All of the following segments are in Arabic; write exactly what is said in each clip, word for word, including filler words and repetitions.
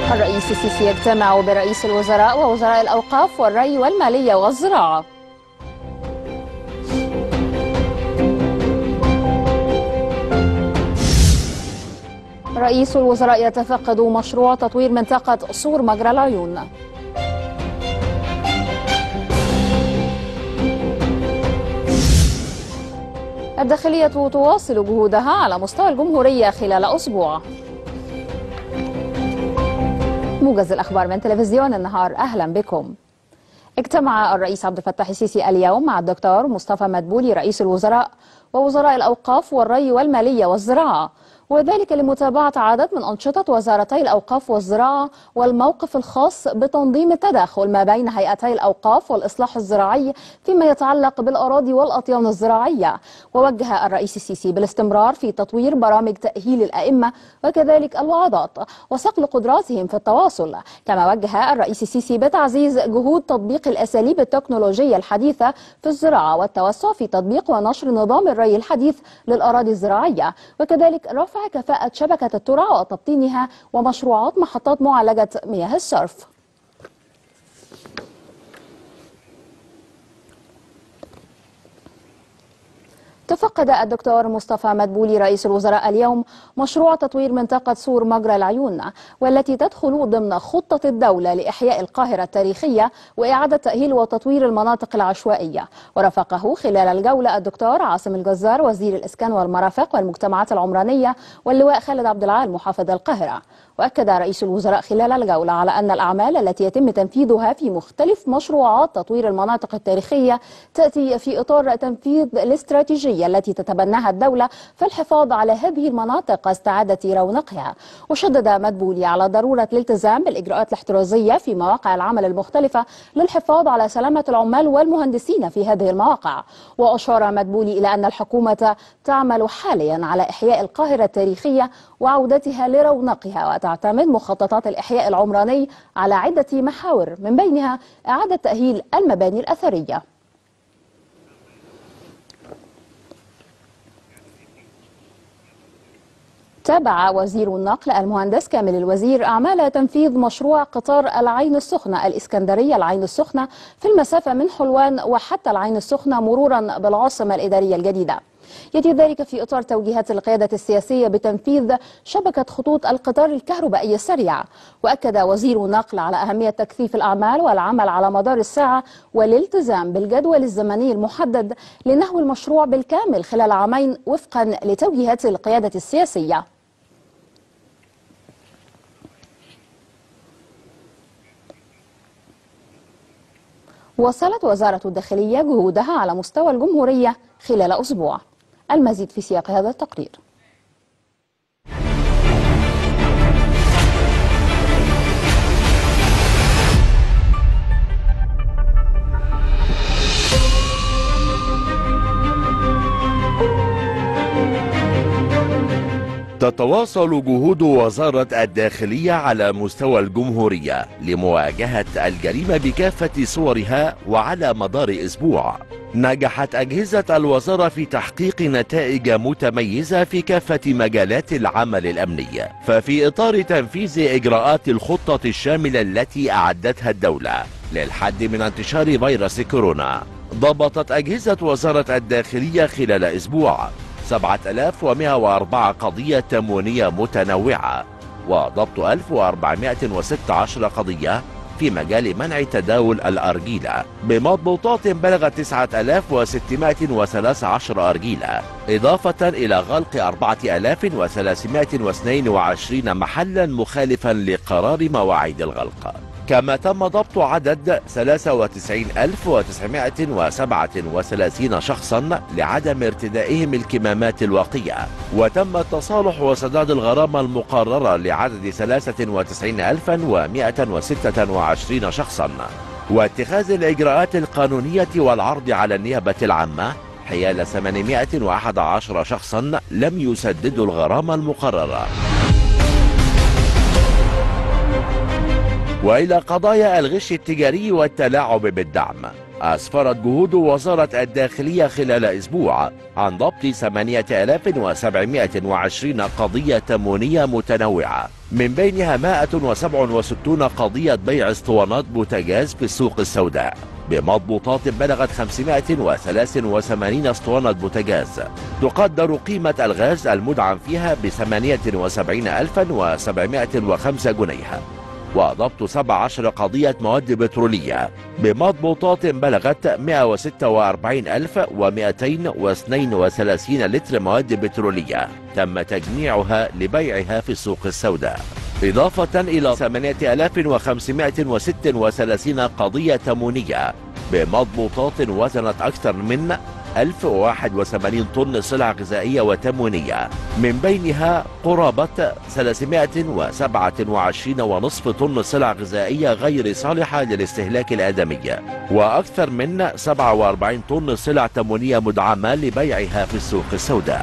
الرئيس السيسي يجتمع برئيس الوزراء ووزراء الأوقاف والري والمالية والزراعة. رئيس الوزراء يتفقد مشروع تطوير منطقة سور مجرى العيون. الداخلية تواصل جهودها على مستوى الجمهورية خلال أسبوع. موجز الأخبار من تلفزيون النهار، أهلا بكم. اجتمع الرئيس عبد الفتاح السيسي اليوم مع الدكتور مصطفى مدبولي رئيس الوزراء ووزراء الأوقاف والري والمالية والزراعة، وذلك لمتابعة عدد من أنشطة وزارتي الأوقاف والزراعة والموقف الخاص بتنظيم التداخل ما بين هيئتي الأوقاف والإصلاح الزراعي فيما يتعلق بالأراضي والأطيان الزراعية. ووجه الرئيس السيسي بالاستمرار في تطوير برامج تأهيل الأئمة وكذلك الوعظات وصقل قدراتهم في التواصل. كما وجه الرئيس السيسي بتعزيز جهود تطبيق الأساليب التكنولوجية الحديثة في الزراعة والتوسع في تطبيق ونشر نظام الري الحديث للأراضي الزراعية، وكذلك رفع كفاءة شبكة الترع وتبطينها ومشروعات محطات معالجة مياه الصرف. تفقد الدكتور مصطفى مدبولي رئيس الوزراء اليوم مشروع تطوير منطقة سور مجرى العيون، والتي تدخل ضمن خطة الدولة لإحياء القاهرة التاريخية وإعادة تأهيل وتطوير المناطق العشوائية. ورافقه خلال الجولة الدكتور عاصم الجزار وزير الإسكان والمرافق والمجتمعات العمرانية واللواء خالد عبد العال محافظ القاهرة. وأكد رئيس الوزراء خلال الجولة على أن الأعمال التي يتم تنفيذها في مختلف مشروعات تطوير المناطق التاريخية تأتي في إطار تنفيذ الاستراتيجية التي تتبناها الدولة في الحفاظ على هذه المناطق واستعادة رونقها. وشدد مدبولي على ضرورة الالتزام بالإجراءات الاحترازية في مواقع العمل المختلفة للحفاظ على سلامة العمال والمهندسين في هذه المواقع. وأشار مدبولي إلى أن الحكومة تعمل حاليا على إحياء القاهرة التاريخية وعودتها لرونقها، وتعتمد مخططات الإحياء العمراني على عدة محاور من بينها إعادة تأهيل المباني الأثرية. تابع وزير النقل المهندس كامل الوزير أعمال تنفيذ مشروع قطار العين السخنة الإسكندرية العين السخنة في المسافة من حلوان وحتى العين السخنة مرورا بالعاصمة الإدارية الجديدة. يأتي ذلك في إطار توجيهات القيادة السياسية بتنفيذ شبكة خطوط القطار الكهربائي السريع. وأكد وزير النقل على أهمية تكثيف الأعمال والعمل على مدار الساعة والالتزام بالجدول الزمني المحدد لنهو المشروع بالكامل خلال عامين وفقا لتوجيهات القيادة السياسية. وصلت وزارة الداخلية جهودها على مستوى الجمهورية خلال أسبوع. المزيد في سياق هذا التقرير. تتواصل جهود وزارة الداخلية على مستوى الجمهورية لمواجهة الجريمة بكافة صورها. وعلى مدار أسبوع نجحت أجهزة الوزارة في تحقيق نتائج متميزة في كافة مجالات العمل الأمني. ففي إطار تنفيذ إجراءات الخطة الشاملة التي أعدتها الدولة للحد من انتشار فيروس كورونا، ضبطت أجهزة وزارة الداخلية خلال أسبوع سبعة آلاف ومئة وأربعة قضية تموينية متنوعة، وضبط ألف وأربعمئة وستة عشر قضية في مجال منع تداول الأرجيلة بمضبوطات بلغت تسعة آلاف وستمئة وثلاثة عشر أرجيلة، إضافة إلى غلق أربعة آلاف وثلاثمئة واثنين وعشرين محلا مخالفا لقرار مواعيد الغلق. كما تم ضبط عدد ثلاثة وتسعين ألف وتسعمئة وسبعة وثلاثين شخصا لعدم ارتدائهم الكمامات الواقية، وتم التصالح وسداد الغرامة المقررة لعدد ثلاثة وتسعين ألفا ومئة وستة وعشرين شخصا، واتخاذ الإجراءات القانونية والعرض على النيابة العامة حيال ثمانمئة وأحد عشر شخصا لم يسددوا الغرامة المقررة. وإلى قضايا الغش التجاري والتلاعب بالدعم، أسفرت جهود وزارة الداخلية خلال أسبوع عن ضبط ثمانية آلاف وسبعمئة وعشرين قضية تموينية متنوعة من بينها مائة وسبعة وستين قضية بيع اسطوانات بوتاجاز في السوق السوداء بمضبوطات بلغت خمسمائة وثلاثة وثمانين اسطوانة بوتاجاز، تقدر قيمة الغاز المدعم فيها ب ثمانية وسبعين ألفا وسبعمائة وخمسة جنيه، وضبط سبع عشرة قضية مواد بترولية بمضبوطات بلغت مائة وستة وأربعين ألف ومائتين واثنين وثلاثين لتر مواد بترولية تم تجميعها لبيعها في السوق السوداء، إضافة إلى ثمانية آلاف وخمسمائة وستة وثلاثين قضية تموينية بمضبوطات وزنت أكثر من ألف وواحد وثمانين طن سلع غذائية وتموينية، من بينها قرابة ثلاثمائة وسبعة وعشرين ونصف طن سلع غذائية غير صالحة للاستهلاك الآدمي، وأكثر من سبعة وأربعين طن سلع تموينية مدعمة لبيعها في السوق السوداء.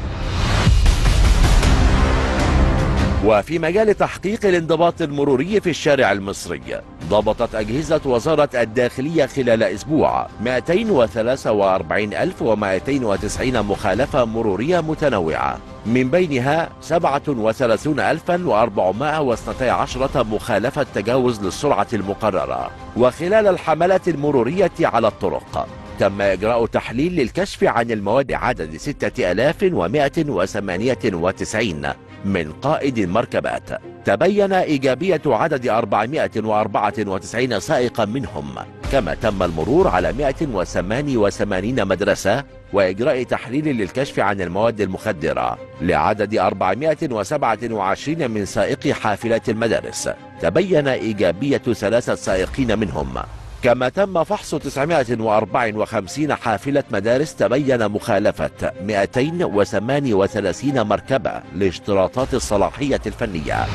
وفي مجال تحقيق الانضباط المروري في الشارع المصري، ضبطت أجهزة وزارة الداخلية خلال أسبوع مائتين وثلاثة وأربعين ألف ومائتين وتسعين مخالفة مرورية متنوعة، من بينها سبعة وثلاثين ألفا وأربعمائة واثنتي عشرة مخالفة تجاوز للسرعة المقررة. وخلال الحملات المرورية على الطرق تم إجراء تحليل للكشف عن المواد عدد ستة آلاف ومائة وثمانية وتسعين من قائد المركبات، تبين إيجابية عدد أربعمائة وأربعة وتسعين سائقا منهم، كما تم المرور على مائة وثمانية وثمانين مدرسة وإجراء تحليل للكشف عن المواد المخدرة لعدد أربعمائة وسبعة وعشرين من سائقي حافلات المدارس، تبين إيجابية ثلاثة سائقين منهم، كما تم فحص تسعمائة وأربعة وخمسين حافلة مدارس، تبين مخالفة مائتين وثمانية وثلاثين مركبة لاشتراطات الصلاحية الفنية.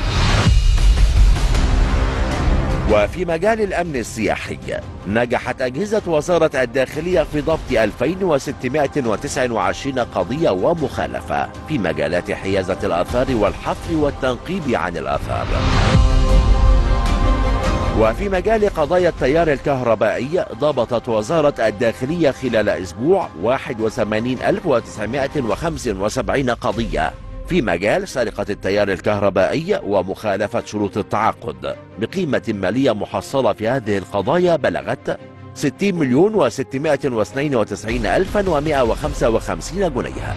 وفي مجال الأمن السياحي، نجحت أجهزة وزارة الداخلية في ضبط ألفين وستمائة وتسعة وعشرين قضية ومخالفة في مجالات حيازة الآثار والحفر والتنقيب عن الآثار. وفي مجال قضايا التيار الكهربائي، ضبطت وزارة الداخلية خلال أسبوع واحد وثمانين ألف وتسعمائة وخمسة وسبعين قضية في مجال سرقة التيار الكهربائي ومخالفة شروط التعاقد، بقيمة مالية محصلة في هذه القضايا بلغت ستين مليون وستمائة واثنين وتسعين ألفا ومائة وخمسة وخمسين جنيه.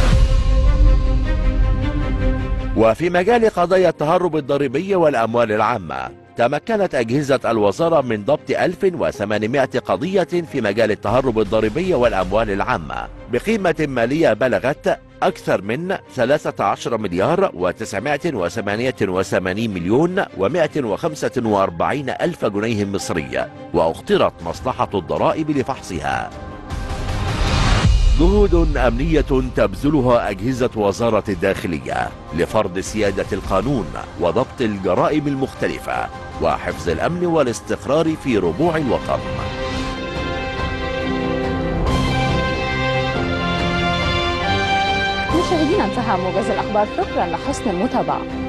وفي مجال قضايا التهرب الضريبي والأموال العامة، تمكنت أجهزة الوزارة من ضبط ألف وثمانمائة قضية في مجال التهرب الضريبي والأموال العامة بقيمة مالية بلغت أكثر من ثلاثة عشر مليار وتسعمائة وثمانية وثمانين مليون ومائة وخمسة وأربعين ألف جنيه مصري، وأخطرت مصلحة الضرائب لفحصها. جهود أمنية تبذلها أجهزة وزارة الداخلية لفرض سيادة القانون وضبط الجرائم المختلفة وحفظ الأمن والاستقرار في ربوع الوطن. مشاهدينا، انتهى موجز الأخبار، شكرا لحسن المتابعة.